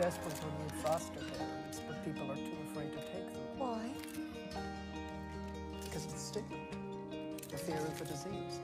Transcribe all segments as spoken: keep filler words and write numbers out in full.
desperate to remove foster parents, but people are too afraid to take them. Why? Because of the stigma, the fear of the disease.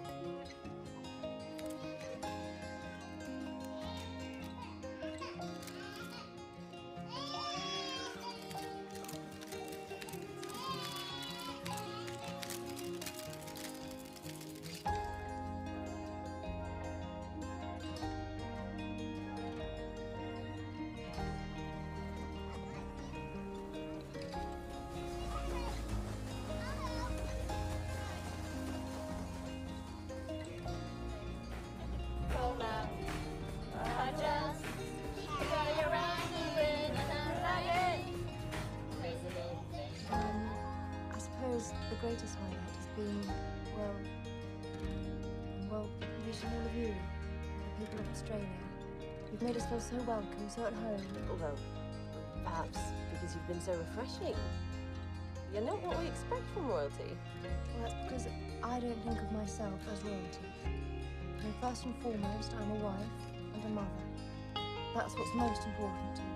The greatest highlight has been, well, well, meeting all of you, the people of Australia. You've made us feel so welcome, so at home. Although, perhaps because you've been so refreshing. You're not what we expect from royalty. Well, that's because I don't think of myself as royalty. I mean, first and foremost, I'm a wife and a mother. That's what's most important to me.